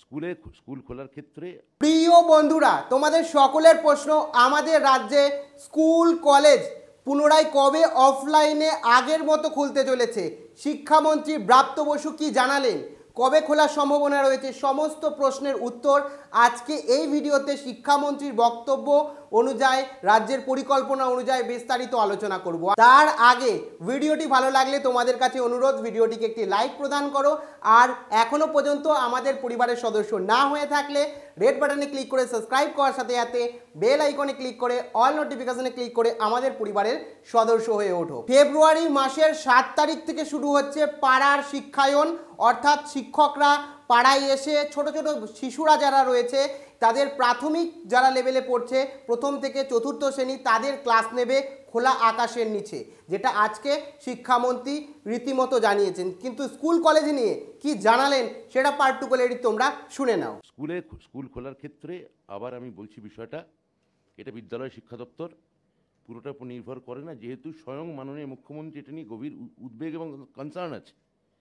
School খোলার ক্ষেত্রে প্রিয় বন্ধুরা, তোমাদের সকলের প্রশ্ন, আমাদের রাজ্যে স্কুল কলেজ পুনরায় কবে অফলাইনে আগের মতো খুলতে চলেছে? শিক্ষামন্ত্রী ব্রাত্য বসু কি জানালেন? কবে খোলার সম্ভাবনা রয়েছে? সমস্ত প্রশ্নের উত্তর আজকে এই ভিডিওতে শিক্ষামন্ত্রীর বক্তব্য অনুযায়ী, রাজ্যের পরিকল্পনা অনুযায়ী বিস্তারিত আলোচনা করব। তার আগে ভিডিওটি ভালো লাগলে তোমাদের কাছে অনুরোধ, ভিডিওটিকে একটি লাইক প্রদান করো। আর এখনো পর্যন্ত আমাদের পরিবারের সদস্য না হয়ে থাকলে রেড বাটনে ক্লিক করে সাবস্ক্রাইব করার সাথে সাথে বেল আইকনে ক্লিক করে অল নোটিফিকেশনে ক্লিক করে আমাদের পরিবারের সদস্য হয়ে ওঠো। ফেব্রুয়ারি মাসের 7 তারিখ থেকে শুরু হচ্ছে পাড়ার শিক্ষায়ন, অর্থাৎ শিক্ষকরা পাড়ায় এসে ছোট ছোট শিশুরা যারা রয়েছে তাদের প্রাথমিক যারা লেভেলে পড়ছে, প্রথম থেকে চতুর্থ শ্রেণী, তাদের ক্লাস নেবে খোলা আকাশের নিচে, যেটা আজকে শিক্ষামন্ত্রী রীতিমতো জানিয়েছেন। কিন্তু স্কুল কলেজ নিয়ে কি জানালেন সেটা পার্টিকুলারলি তোমরা শুনে নাও। স্কুল খোলার ক্ষেত্রে আবার আমি বলছি, বিষয়টা এটা বিদ্যালয় শিক্ষা দপ্তর পুরোটা উপর নির্ভর করে না, যেহেতু স্বয়ং মাননীয় মুখ্যমন্ত্রী এটা নিয়ে গভীর উদ্বেগ এবং কনসার্ন আছে।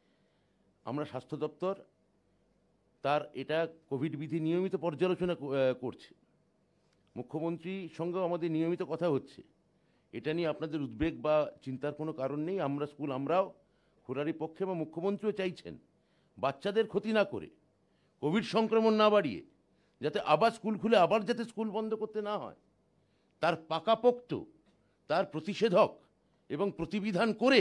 আমরা স্বাস্থ্য দপ্তর তার এটা কোভিড বিধি নিয়মিত পর্যালোচনা করছে, মুখ্যমন্ত্রীর সঙ্গেও আমাদের নিয়মিত কথা হচ্ছে। এটা নিয়ে আপনাদের উদ্বেগ বা চিন্তার কোনো কারণ নেই। আমরাও খোলারই পক্ষে, এবং মুখ্যমন্ত্রীও চাইছেন বাচ্চাদের ক্ষতি না করে, কোভিড সংক্রমণ না বাড়িয়ে, যাতে আবার স্কুল খুলে আবার যাতে স্কুল বন্ধ করতে না হয়, তার পাকাপোক্ত তার প্রতিষেধক এবং প্রতিবিধান করে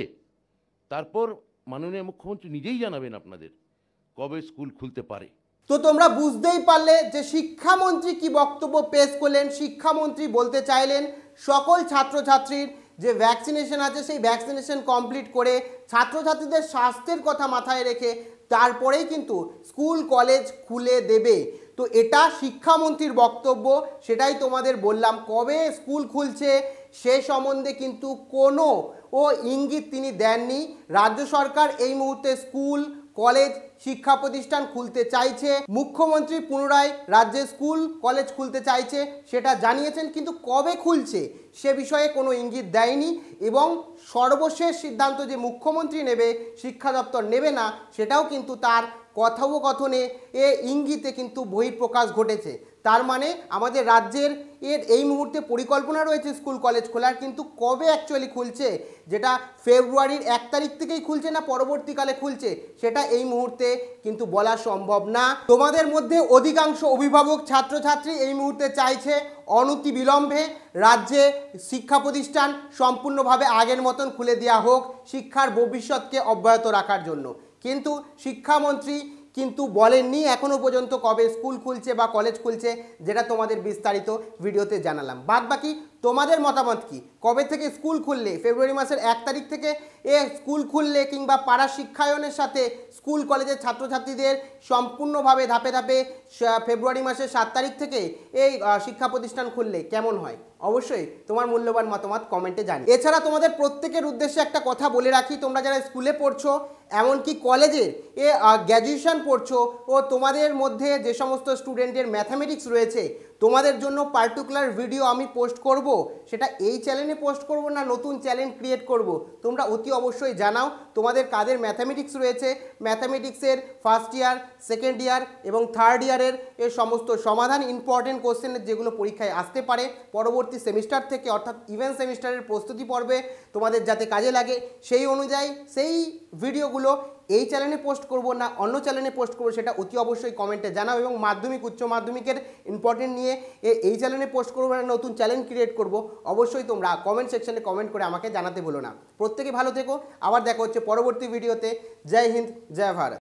তারপর মাননীয় মুখ্যমন্ত্রী নিজেই জানাবেন আপনাদের কবে স্কুল খুলতে পারে। তো তোমরা বুঝতেই পারলে যে শিক্ষামন্ত্রী কি বক্তব্য পেশ করলেন। শিক্ষামন্ত্রী বলতে চাইলেন সকল ছাত্রছাত্রীর যে ভ্যাকসিনেশন আছে সেই ভ্যাকসিনেশন কমপ্লিট করে ছাত্রছাত্রীদের স্বাস্থ্যের কথা মাথায় রেখে তারপরেই কিন্তু স্কুল কলেজ খুলে দেবে। তো এটা শিক্ষামন্ত্রীর বক্তব্য, সেটাই তোমাদের বললাম। কবে স্কুল খুলছে সে সম্বন্ধে কিন্তু কোনো ইঙ্গিত তিনি দেননি। রাজ্য সরকার এই মুহূর্তে স্কুল কলেজ শিক্ষা প্রতিষ্ঠান খুলতে চাইছে, মুখ্যমন্ত্রী পুনরায় রাজ্যে স্কুল কলেজ খুলতে চাইছে সেটা জানিয়েছেন, কিন্তু কবে খুলছে সে বিষয়ে কোনো ইঙ্গিত দেয়নি। এবং সর্বশেষ সিদ্ধান্ত যে মুখ্যমন্ত্রী নেবে, শিক্ষা দপ্তর নেবে না, সেটাও কিন্তু তার কথোপকথনে ইঙ্গিতে কিন্তু বহিঃপ্রকাশ ঘটেছে। তার মানে আমাদের রাজ্যের এই মুহূর্তে পরিকল্পনা রয়েছে স্কুল কলেজ খোলার, কিন্তু কবে অ্যাকচুয়ালি খুলছে, যেটা ফেব্রুয়ারির 1 তারিখ থেকেই খুলছে না পরবর্তীকালে খুলছে, সেটা এই মুহূর্তে কিন্তু বলা সম্ভব না। তোমাদের মধ্যে অধিকাংশ অভিভাবক ছাত্রছাত্রী এই মুহূর্তে চাইছে অনতি বিলম্বে রাজ্যে শিক্ষা প্রতিষ্ঠান সম্পূর্ণভাবে আগের মতন খুলে দেওয়া হোক, শিক্ষার ভবিষ্যৎকে অব্যাহত রাখার জন্য। কিন্তু শিক্ষামন্ত্রী কিন্তু বলেননি এখনও পর্যন্ত কবে স্কুল খুলছে বা কলেজ খুলছে, যেটা তোমাদের বিস্তারিত ভিডিওতে জানালাম। বাদ বাকি তোমাদের মতামত কি? কবে থেকে স্কুল খুললে, ফেব্রুয়ারি মাসের 1 তারিখ থেকে স্কুল খুললে, কিংবা পাড়া শিক্ষায়নের সাথে স্কুল কলেজের ছাত্রছাত্রীদের সম্পূর্ণভাবে ধাপে ধাপে ফেব্রুয়ারি মাসের 7 তারিখ থেকে এই শিক্ষা প্রতিষ্ঠান খুললে কেমন হয়? অবশ্যই তোমার মূল্যবান মতামত কমেন্টে জানি। এছাড়া তোমাদের প্রত্যেকের উদ্দেশ্যে একটা কথা বলে রাখি, তোমরা যারা স্কুলে পড়ছো, এমনকি কলেজের গ্র্যাজুয়েশন পড়ছো, ও তোমাদের মধ্যে যে সমস্ত স্টুডেন্টের ম্যাথামেটিক্স রয়েছে, তোমাদের জন্য পার্টিকুলার ভিডিও আমি পোস্ট করব। সেটা এই চ্যানেলে পোস্ট করব না নতুন চ্যানেল ক্রিয়েট করব, তোমরা অতি অবশ্যই জানাও। তোমাদের কাদের ম্যাথামেটিক্স রয়েছে, ম্যাথামেটিক্সের ফার্স্ট ইয়ার, সেকেন্ড ইয়ার এবং থার্ড ইয়ারের এর সমস্ত সমাধান, ইম্পর্টেন্ট কোশ্চেনের যেগুলো পরীক্ষায় আসতে পারে পরবর্তী সেমিস্টার থেকে, অর্থাৎ ইভেন্ট সেমিস্টারের প্রস্তুতি পর্বে তোমাদের যাতে কাজে লাগে, সেই অনুযায়ী সেই ভিডিওগুলো এই চ্যানেলে পোস্ট করব না অন্য চ্যানেলে পোস্ট করব, সেটা অতি অবশ্যই কমেন্টে জানাও। এবং মাধ্যমিক উচ্চ মাধ্যমিকের ইম্পর্টেন্ট নিয়ে এই চ্যানেলে পোস্ট করবো না নতুন চ্যানেল ক্রিয়েট করব, অবশ্যই তোমরা কমেন্ট সেকশনে কমেন্ট করে আমাকে জানাতে ভুলো না। প্রত্যেকে ভালো থেকো, আবার দেখা হচ্ছে পরবর্তী ভিডিওতে। জয় হিন্দ, জয় ভারত।